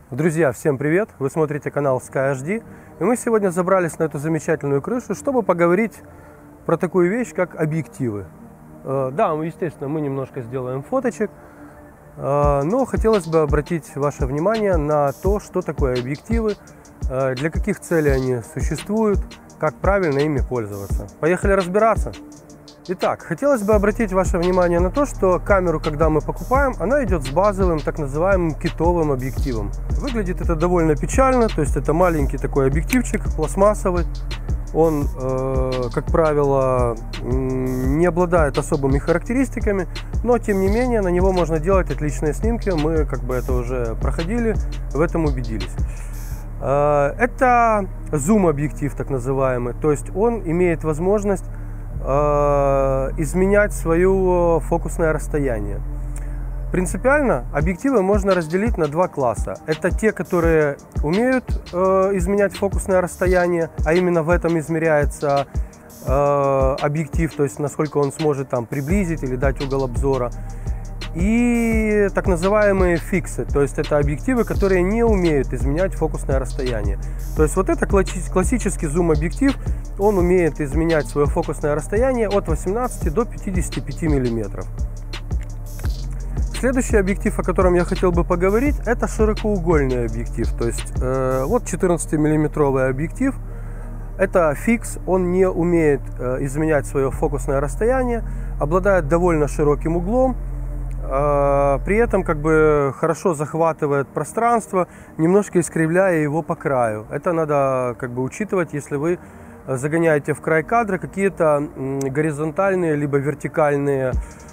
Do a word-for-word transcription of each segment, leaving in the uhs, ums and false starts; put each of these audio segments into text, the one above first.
Друзья, всем привет! Вы смотрите канал Sky эйч ди, и мы сегодня забрались на эту замечательную крышу, чтобы поговорить про такую вещь, как объективы. Да, естественно, мы немножко сделаем фоточек, но хотелось бы обратить ваше внимание на то, что такое объективы, для каких целей они существуют, как правильно ими пользоваться. Поехали разбираться! Итак, хотелось бы обратить ваше внимание на то, что камеру, когда мы покупаем, она идет с базовым, так называемым китовым объективом. Выглядит это довольно печально, то есть это маленький такой объективчик, пластмассовый. Он, э, как правило, не обладает особыми характеристиками, но тем не менее на него можно делать отличные снимки. Мы как бы это уже проходили, в этом убедились. Э, это зум-объектив, так называемый, то есть он имеет возможность изменять свое фокусное расстояние. Принципиально объективы можно разделить на два класса. Это те, которые умеют э, изменять фокусное расстояние, а именно в этом измеряется э, объектив, то есть насколько он сможет там приблизить или дать угол обзора. И так называемые фиксы, то есть это объективы, которые не умеют изменять фокусное расстояние. То есть вот это классический зум-объектив, он умеет изменять свое фокусное расстояние от восемнадцати до пятидесяти пяти миллиметров. Следующий объектив, о котором я хотел бы поговорить, это широкоугольный объектив. То есть э, вот четырнадцатимиллиметровый объектив, это фикс, он не умеет э, изменять свое фокусное расстояние, обладает довольно широким углом, при этом как бы хорошо захватывает пространство, немножко искривляя его по краю. Это надо как бы учитывать, если вы загоняете в край кадра какие-то горизонтальные либо вертикальные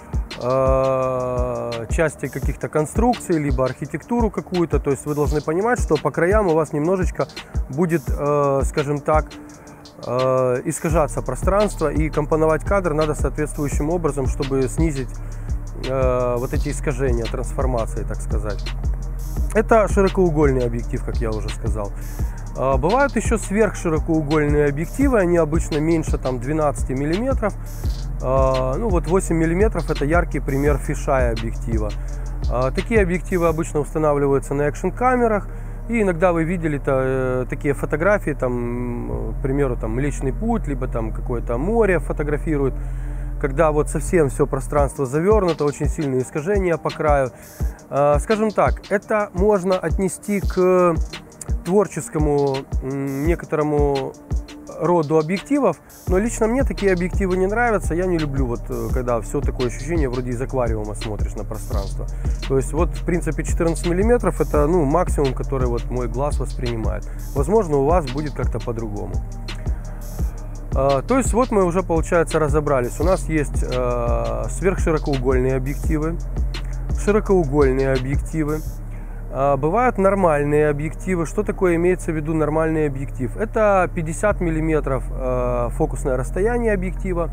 э, части каких-то конструкций, либо архитектуру какую-то. То есть вы должны понимать, что по краям у вас немножечко будет, э, скажем так, э, искажаться пространство, и компоновать кадр надо соответствующим образом, чтобы снизить вот эти искажения, трансформации, так сказать. Это широкоугольный объектив, как я уже сказал. Бывают еще сверхширокоугольные объективы, они обычно меньше там двенадцати миллиметров. Ну вот восемь миллиметров это яркий пример фишай объектива. Такие объективы обычно устанавливаются на экшн-камерах, и иногда вы видели -то, такие фотографии, там, к примеру, там Млечный Путь, либо там какое-то море фотографируют, когда вот совсем все пространство завернуто, очень сильные искажения по краю. Скажем так, это можно отнести к творческому некоторому роду объективов, но лично мне такие объективы не нравятся. Я не люблю, вот, когда все такое ощущение, вроде из аквариума смотришь на пространство. То есть вот в принципе четырнадцать миллиметров это ну, максимум, который вот мой глаз воспринимает. Возможно, у вас будет как-то по-другому. То есть вот мы уже, получается, разобрались. У нас есть э, сверхширокоугольные объективы, широкоугольные объективы, э, бывают нормальные объективы. Что такое имеется в виду нормальный объектив? Это пятьдесят миллиметров э, фокусное расстояние объектива.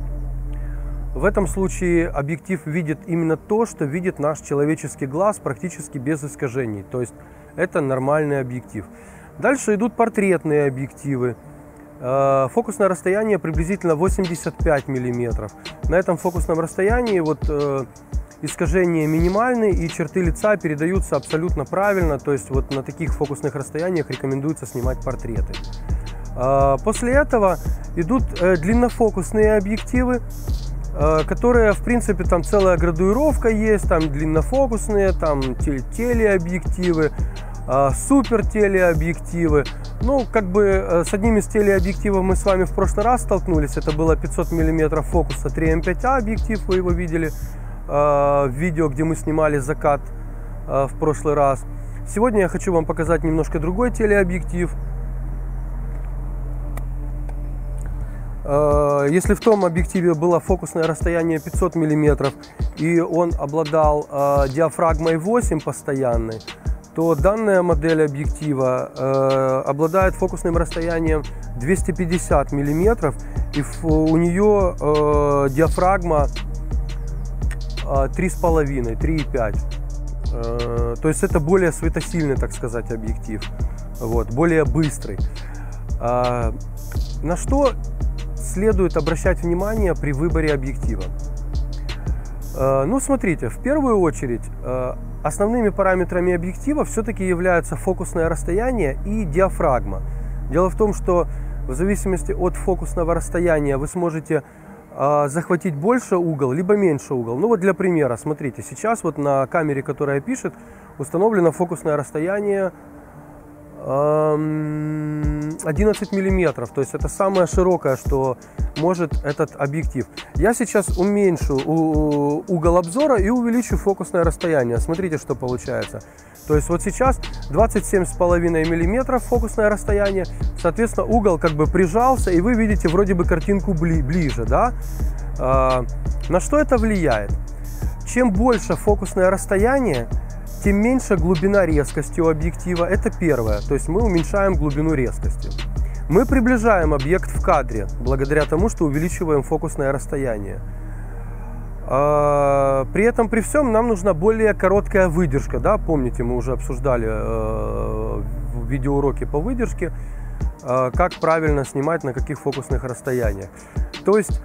В этом случае объектив видит именно то, что видит наш человеческий глаз, практически без искажений. То есть это нормальный объектив. Дальше идут портретные объективы. Фокусное расстояние приблизительно восемьдесят пять миллиметров. На этом фокусном расстоянии вот, э, искажения минимальные, и черты лица передаются абсолютно правильно. То есть вот на таких фокусных расстояниях рекомендуется снимать портреты. Э, после этого идут э, длиннофокусные объективы, э, которые в принципе там целая градуировка есть. Там длиннофокусные, там телеобъективы, супер телеобъективы. Ну, как бы с одним из телеобъективов мы с вами в прошлый раз столкнулись. Это было пятьсот миллиметров фокуса три эм пять а объектив. Вы его видели в видео, где мы снимали закат в прошлый раз. Сегодня я хочу вам показать немножко другой телеобъектив. Если в том объективе было фокусное расстояние пятьсот миллиметров и он обладал диафрагмой восемь постоянной, то данная модель объектива э, обладает фокусным расстоянием двести пятьдесят миллиметров, и в, у нее э, диафрагма э, три с половиной, три и пять. Э, то есть это более светосильный, так сказать, объектив, вот, более быстрый. Э, на что следует обращать внимание при выборе объектива? Э, ну, смотрите, в первую очередь, э, основными параметрами объектива все-таки являются фокусное расстояние и диафрагма. Дело в том, что в зависимости от фокусного расстояния вы сможете э, захватить больше угол, либо меньше угол. Ну вот для примера, смотрите, сейчас вот на камере, которая пишет, установлено фокусное расстояние одиннадцать миллиметров, то есть это самое широкое, что может этот объектив. Я сейчас уменьшу угол обзора и увеличу фокусное расстояние. Смотрите, что получается. То есть вот сейчас двадцать семь с половиной миллиметров фокусное расстояние, соответственно угол как бы прижался, и вы видите вроде бы картинку бли ближе, да? А, на что это влияет? Чем больше фокусное расстояние, тем меньше глубина резкости у объектива. Это первое. То есть мы уменьшаем глубину резкости. Мы приближаем объект в кадре, благодаря тому, что увеличиваем фокусное расстояние. При этом, при всем, нам нужна более короткая выдержка. Да? Помните, мы уже обсуждали в видеоуроке по выдержке, как правильно снимать, на каких фокусных расстояниях. То есть,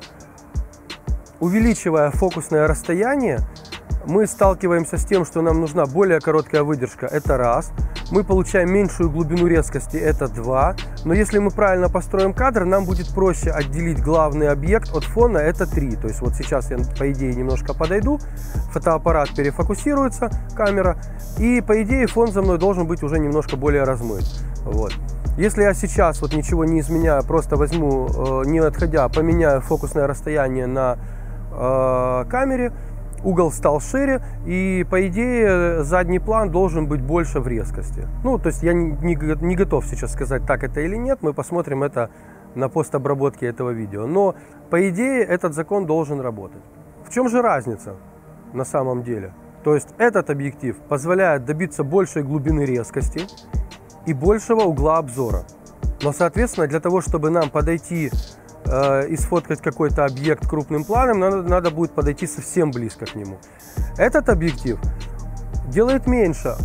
увеличивая фокусное расстояние, мы сталкиваемся с тем, что нам нужна более короткая выдержка, это раз. Мы получаем меньшую глубину резкости, это два. Но если мы правильно построим кадр, нам будет проще отделить главный объект от фона, это три. То есть вот сейчас я, по идее, немножко подойду, фотоаппарат перефокусируется, камера, и, по идее, фон за мной должен быть уже немножко более размыт. Вот. Если я сейчас вот ничего не изменяю, просто возьму, не отходя, поменяю фокусное расстояние на э, камере, угол стал шире, и, по идее, задний план должен быть больше в резкости. Ну, то есть я не, не, не готов сейчас сказать, так это или нет, мы посмотрим это на постобработке этого видео. Но, по идее, этот закон должен работать. В чем же разница на самом деле? То есть этот объектив позволяет добиться большей глубины резкости и большего угла обзора. Но, соответственно, для того, чтобы нам подойти и сфоткать какой-то объект крупным планом, надо, надо будет подойти совсем близко к нему. Этот объектив делает меньше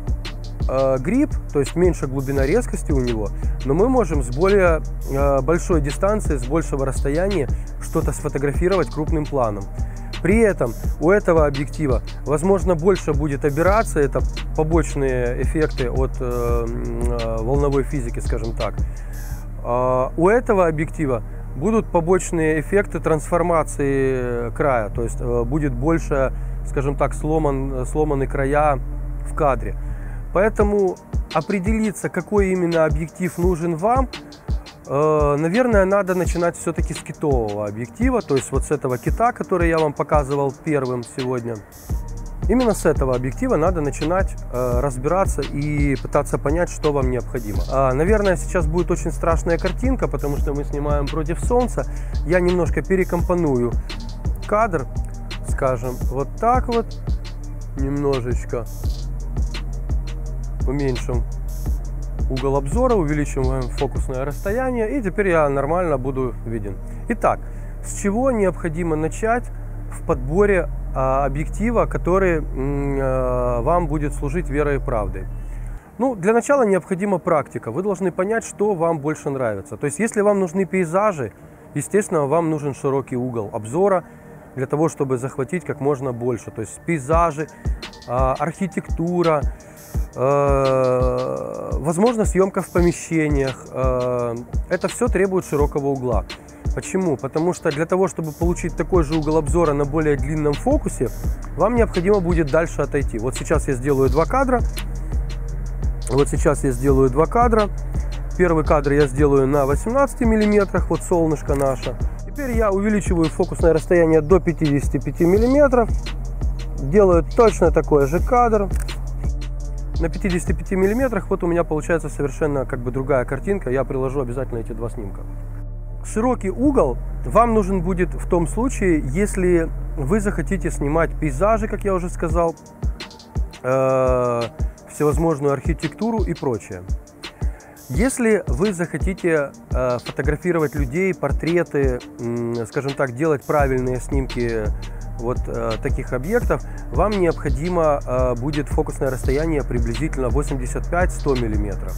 э, грип, то есть меньше глубина резкости у него, но мы можем с более э, большой дистанции, с большего расстояния что-то сфотографировать крупным планом. При этом у этого объектива, возможно, больше будет аберрации, это побочные эффекты от э, э, волновой физики, скажем так. Э, у этого объектива будут побочные эффекты трансформации края, то есть э, будет больше, скажем так, сломан, сломаны края в кадре. Поэтому определиться, какой именно объектив нужен вам, э, наверное, надо начинать все-таки с китового объектива, то есть вот с этого кита, который я вам показывал первым сегодня. Именно с этого объектива надо начинать э, разбираться и пытаться понять, что вам необходимо. А, наверное, сейчас будет очень страшная картинка, потому что мы снимаем против солнца. Я немножко перекомпоную кадр, скажем, вот так вот, немножечко уменьшим угол обзора, увеличиваем фокусное расстояние, и теперь я нормально буду виден. Итак, с чего необходимо начать в подборе а, объектива, который а, вам будет служить верой и правдой? Ну, для начала необходима практика. Вы должны понять, что вам больше нравится. То есть, если вам нужны пейзажи, естественно, вам нужен широкий угол обзора для того, чтобы захватить как можно больше. То есть, пейзажи, а, архитектура, а, возможно, съемка в помещениях. А, это все требует широкого угла. Почему? Потому что для того, чтобы получить такой же угол обзора на более длинном фокусе, вам необходимо будет дальше отойти. Вот сейчас я сделаю два кадра. Вот сейчас я сделаю два кадра. Первый кадр я сделаю на восемнадцати миллиметрах, вот солнышко наше. Теперь я увеличиваю фокусное расстояние до пятидесяти пяти миллиметров. Делаю точно такой же кадр. На пятидесяти пяти миллиметрах вот у меня получается совершенно как бы другая картинка. Я приложу обязательно эти два снимка. Широкий угол вам нужен будет в том случае, если вы захотите снимать пейзажи, как я уже сказал, э, всевозможную архитектуру и прочее. Если вы захотите э, фотографировать людей, портреты, э, скажем так, делать правильные снимки вот э, таких объектов, вам необходимо э, будет фокусное расстояние приблизительно восемьдесят пять — сто миллиметров.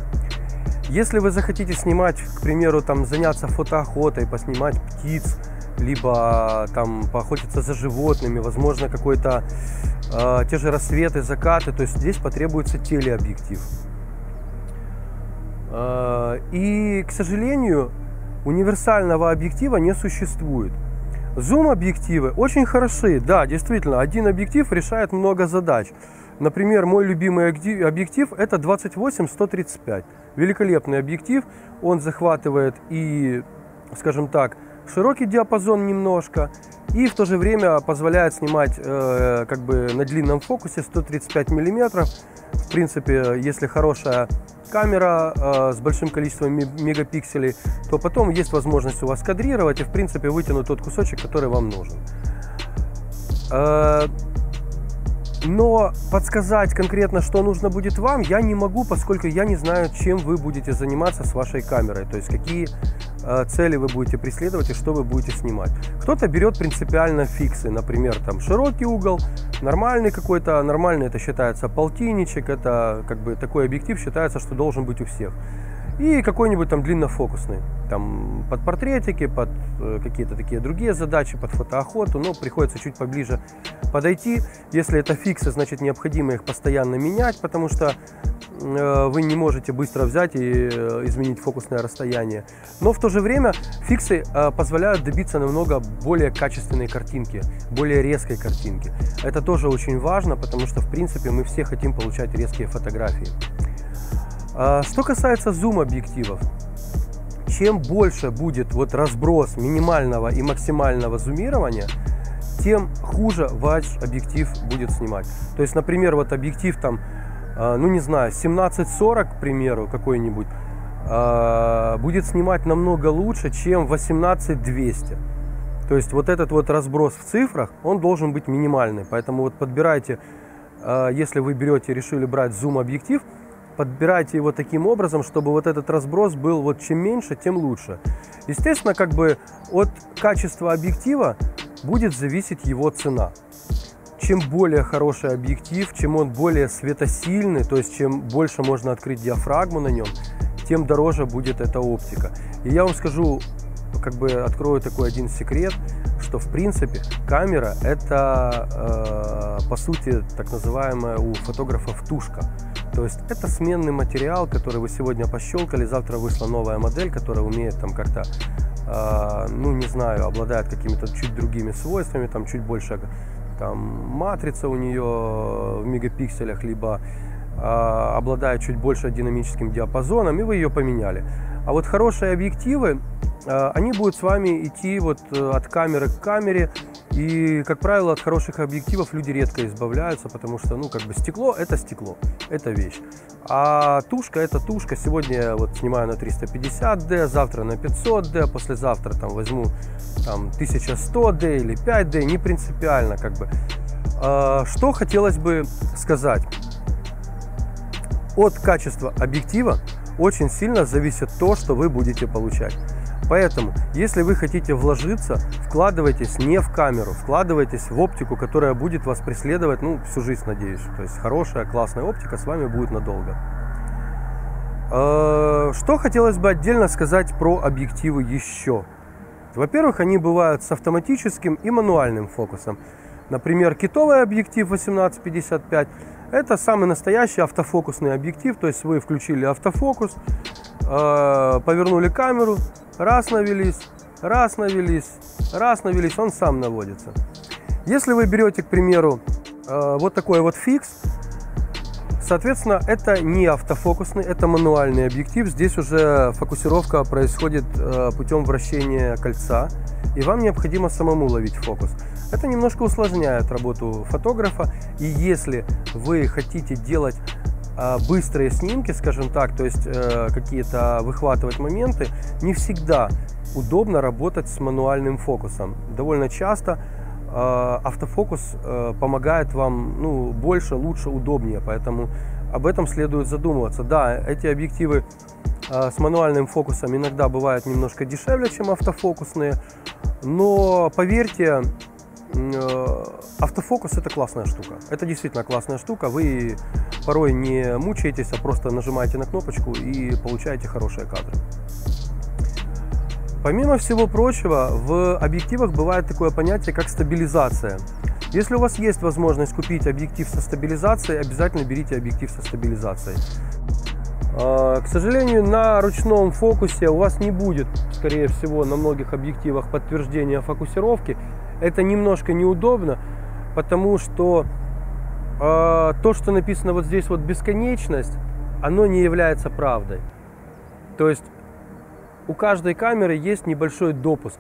Если вы захотите снимать, к примеру, там, заняться фотоохотой, поснимать птиц, либо там поохотиться за животными, возможно, какой-то э, те же рассветы, закаты. То есть здесь потребуется телеобъектив. Э, и, к сожалению, универсального объектива не существует. Зум-объективы очень хороши. Да, действительно, один объектив решает много задач. Например, мой любимый объектив это двадцать восемь сто тридцать пять. Великолепный объектив. Он захватывает и, скажем так, широкий диапазон немножко, и в то же время позволяет снимать э, как бы на длинном фокусе сто тридцать пять миллиметров. В принципе, если хорошая камера э, с большим количеством мегапикселей, то потом есть возможность у вас кадрировать и в принципе вытянуть тот кусочек, который вам нужен. Э, но подсказать конкретно, что нужно будет вам, я не могу, поскольку я не знаю, чем вы будете заниматься с вашей камерой, то есть какие э, цели вы будете преследовать и что вы будете снимать. Кто-то берет принципиально фиксы, например, там широкий угол, нормальный какой-то, нормальный это считается полтинничек, это как бы такой объектив считается, что должен быть у всех. И какой-нибудь там длиннофокусный, там под портретики, под э, какие-то такие другие задачи, под фотоохоту, но приходится чуть поближе подойти. Если это фиксы, значит необходимо их постоянно менять, потому что э, вы не можете быстро взять и э, изменить фокусное расстояние. Но в то же время фиксы э, позволяют добиться намного более качественной картинки, более резкой картинки. Это тоже очень важно, потому что в принципе мы все хотим получать резкие фотографии. Что касается зум-объективов, чем больше будет вот разброс минимального и максимального зумирования, тем хуже ваш объектив будет снимать. То есть, например, вот объектив там, ну не знаю, семнадцать сорок, к примеру, какой-нибудь, будет снимать намного лучше, чем восемнадцать двести. То есть вот этот вот разброс в цифрах, он должен быть минимальный. Поэтому вот подбирайте, если вы берете, решили брать зум-объектив, подбирайте его таким образом, чтобы вот этот разброс был вот чем меньше, тем лучше. Естественно, как бы от качества объектива будет зависеть его цена. Чем более хороший объектив, чем он более светосильный, то есть чем больше можно открыть диафрагму на нем, тем дороже будет эта оптика. И я вам скажу, как бы открою такой один секрет, что в принципе камера это э, по сути так называемая у фотографов тушка. То есть это сменный материал, который вы сегодня пощелкали, завтра вышла новая модель, которая умеет там как-то, э, ну не знаю, обладает какими-то чуть другими свойствами, там чуть больше там матрица у нее в мегапикселях, либо э, обладает чуть больше динамическим диапазоном, и вы ее поменяли. А вот хорошие объективы, э, они будут с вами идти вот от камеры к камере. И, как правило, от хороших объективов люди редко избавляются, потому что, ну, как бы стекло – это стекло, это вещь. А тушка – это тушка. Сегодня я вот снимаю на триста пятьдесят дэ, завтра на пятьсот дэ, послезавтра там возьму там тысяча сто дэ или пять дэ, не принципиально, как бы. А, что хотелось бы сказать? От качества объектива очень сильно зависит то, что вы будете получать. Поэтому, если вы хотите вложиться, вкладывайтесь не в камеру, вкладывайтесь в оптику, которая будет вас преследовать, ну, всю жизнь, надеюсь. То есть хорошая, классная оптика с вами будет надолго. Что хотелось бы отдельно сказать про объективы еще? Во-первых, они бывают с автоматическим и мануальным фокусом. Например, китовый объектив восемнадцать пятьдесят пять – это самый настоящий автофокусный объектив, то есть вы включили автофокус, повернули камеру, раз навелись, раз навелись, раз навелись, он сам наводится. Если вы берете, к примеру, вот такой вот фикс, соответственно, это не автофокусный, это мануальный объектив. Здесь уже фокусировка происходит путем вращения кольца, и вам необходимо самому ловить фокус. Это немножко усложняет работу фотографа, и если вы хотите делать быстрые снимки, скажем так, то есть э, какие-то выхватывать моменты, не всегда удобно работать с мануальным фокусом. Довольно часто э, автофокус э, помогает вам, ну, больше, лучше, удобнее, поэтому об этом следует задумываться. Да, эти объективы э, с мануальным фокусом иногда бывают немножко дешевле, чем автофокусные, но поверьте, автофокус — это классная штука. Это действительно классная штука. Вы порой не мучаетесь, а просто нажимаете на кнопочку и получаете хорошие кадры. Помимо всего прочего, в объективах бывает такое понятие, как стабилизация. Если у вас есть возможность купить объектив со стабилизацией, обязательно берите объектив со стабилизацией. К сожалению, на ручном фокусе у вас не будет, скорее всего, на многих объективах подтверждения фокусировки. Это немножко неудобно, потому что э, то, что написано вот здесь вот бесконечность, оно не является правдой. То есть у каждой камеры есть небольшой допуск.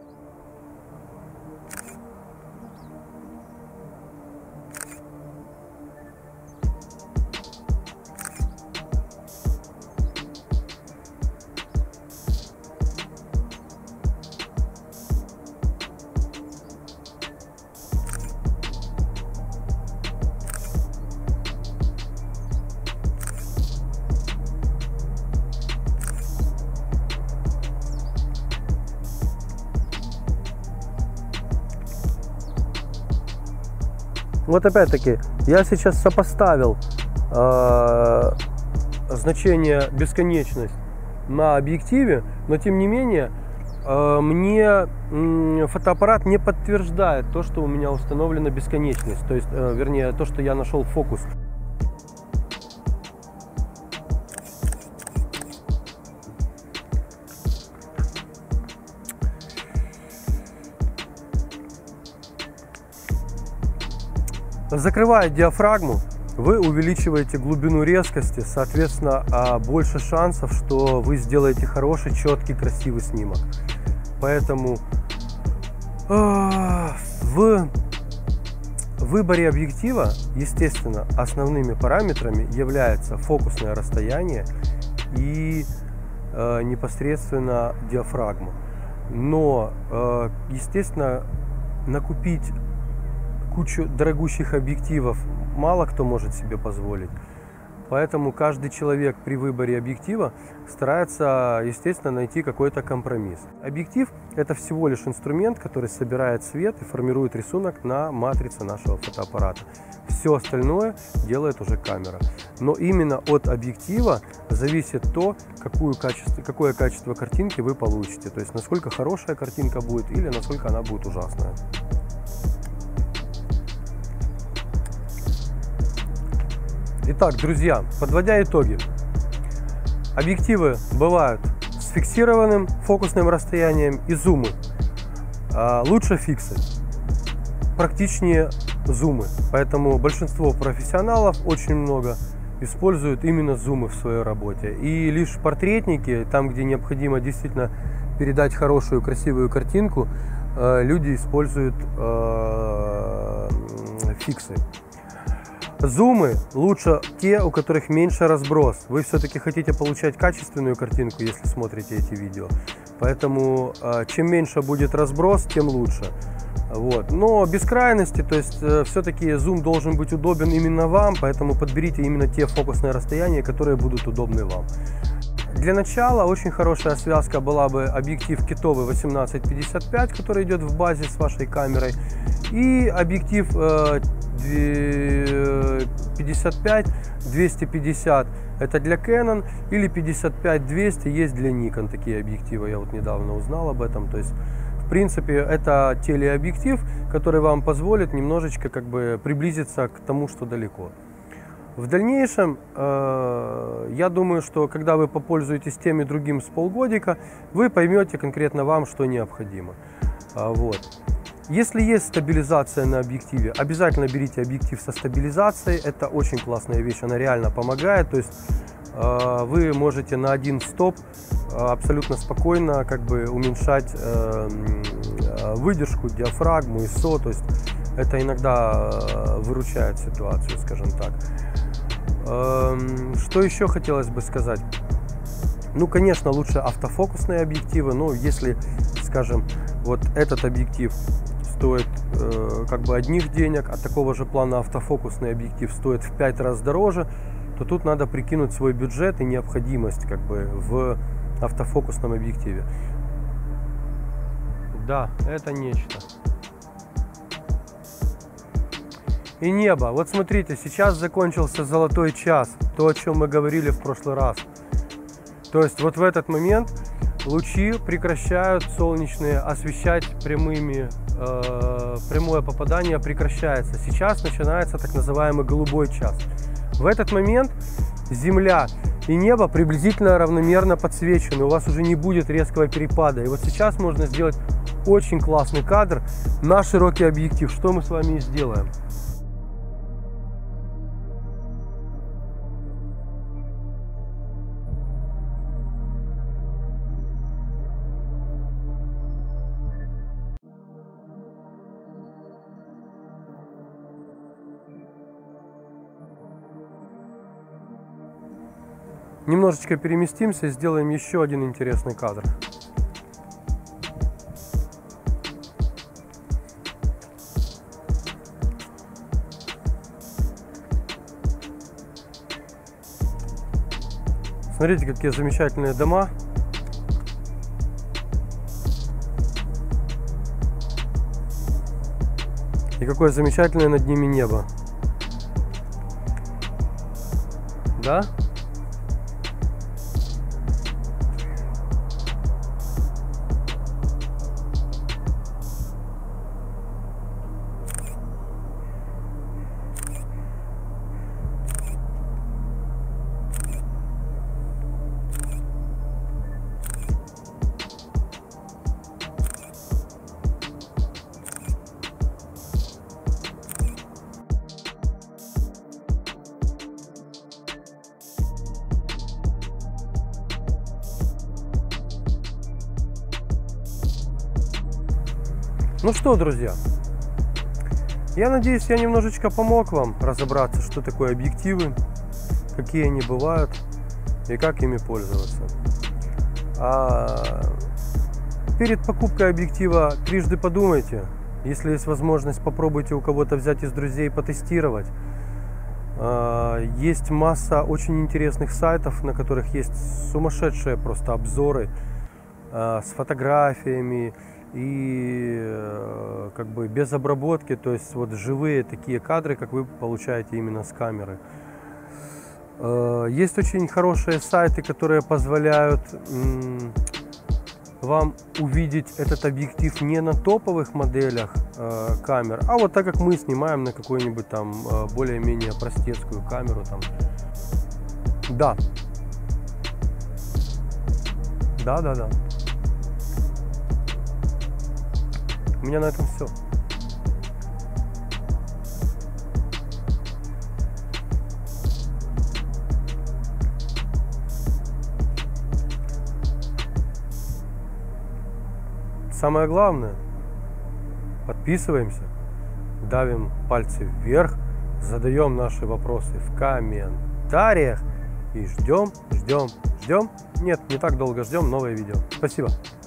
Вот опять-таки, я сейчас сопоставил э, значение бесконечность на объективе, но тем не менее э, мне э, фотоаппарат не подтверждает то, что у меня установлена бесконечность, то есть, э, вернее, то, что я нашел фокус. Закрывая диафрагму, вы увеличиваете глубину резкости, соответственно, больше шансов, что вы сделаете хороший, четкий, красивый снимок. Поэтому э, в выборе объектива, естественно, основными параметрами является фокусное расстояние и э, непосредственно диафрагма. Но, э, естественно, накупить кучу дорогущих объективов мало кто может себе позволить. Поэтому каждый человек при выборе объектива старается, естественно, найти какой-то компромисс. Объектив – это всего лишь инструмент, который собирает свет и формирует рисунок на матрице нашего фотоаппарата. Все остальное делает уже камера. Но именно от объектива зависит то, какую качество, какое качество картинки вы получите. То есть, насколько хорошая картинка будет или насколько она будет ужасная. Итак, друзья, подводя итоги, объективы бывают с фиксированным фокусным расстоянием и зумы. Лучше фиксы, практичнее зумы, поэтому большинство профессионалов, очень много, используют именно зумы в своей работе. И лишь портретники, там, где необходимо действительно передать хорошую, красивую картинку, люди используют фиксы. Зумы лучше те, у которых меньше разброс. Вы все-таки хотите получать качественную картинку, если смотрите эти видео. Поэтому чем меньше будет разброс, тем лучше. Вот. Но без крайности, то есть все-таки зум должен быть удобен именно вам, поэтому подберите именно те фокусные расстояния, которые будут удобны вам. Для начала очень хорошая связка была бы объектив китовый восемнадцать пятьдесят пять, который идет в базе с вашей камерой, и объектив пятьдесят пять двести пятьдесят это для Canon, или пятьдесят пять двести есть для Nikon, такие объективы, я вот недавно узнал об этом. То есть в принципе это телеобъектив, который вам позволит немножечко как бы приблизиться к тому, что далеко. В дальнейшем, э, я думаю, что когда вы попользуетесь тем и другим с полгодика, вы поймете конкретно вам, что необходимо. А, вот. Если есть стабилизация на объективе, обязательно берите объектив со стабилизацией. Это очень классная вещь, она реально помогает. То есть э, вы можете на один стоп э, абсолютно спокойно как бы уменьшать э, выдержку, диафрагму, ай эс о. То есть это иногда э, выручает ситуацию, скажем так. Что еще хотелось бы сказать? Ну, конечно, лучше автофокусные объективы. Но если, скажем, вот этот объектив стоит э, как бы одних денег, а такого же плана автофокусный объектив стоит в пять раз дороже, то тут надо прикинуть свой бюджет и необходимость как бы в автофокусном объективе. Да, это нечто. И небо. Вот смотрите, сейчас закончился золотой час, то, о чем мы говорили в прошлый раз. То есть вот в этот момент лучи прекращают солнечные освещать прямыми, э, прямое попадание прекращается. Сейчас начинается так называемый голубой час. В этот момент Земля и небо приблизительно равномерно подсвечены, у вас уже не будет резкого перепада. И вот сейчас можно сделать очень классный кадр на широкий объектив, что мы с вами и сделаем. Немножечко переместимся и сделаем еще один интересный кадр. Смотрите, какие замечательные дома. И какое замечательное над ними небо. Да? Ну что, друзья, я надеюсь, я немножечко помог вам разобраться, что такое объективы, какие они бывают и как ими пользоваться. А перед покупкой объектива трижды подумайте. Если есть возможность, попробуйте у кого-то взять из друзей, потестировать. Есть масса очень интересных сайтов, на которых есть сумасшедшие просто обзоры с фотографиями и как бы без обработки, то есть вот живые такие кадры, как вы получаете именно с камеры. Есть очень хорошие сайты, которые позволяют вам увидеть этот объектив не на топовых моделях камер, а вот так как мы снимаем на какую-нибудь там более-менее простецкую камеру там. Да. Да, да, да. У меня на этом все. Самое главное, подписываемся, давим пальцы вверх, задаем наши вопросы в комментариях и ждем, ждем, ждем. Нет, не так долго ждем новое видео. Спасибо.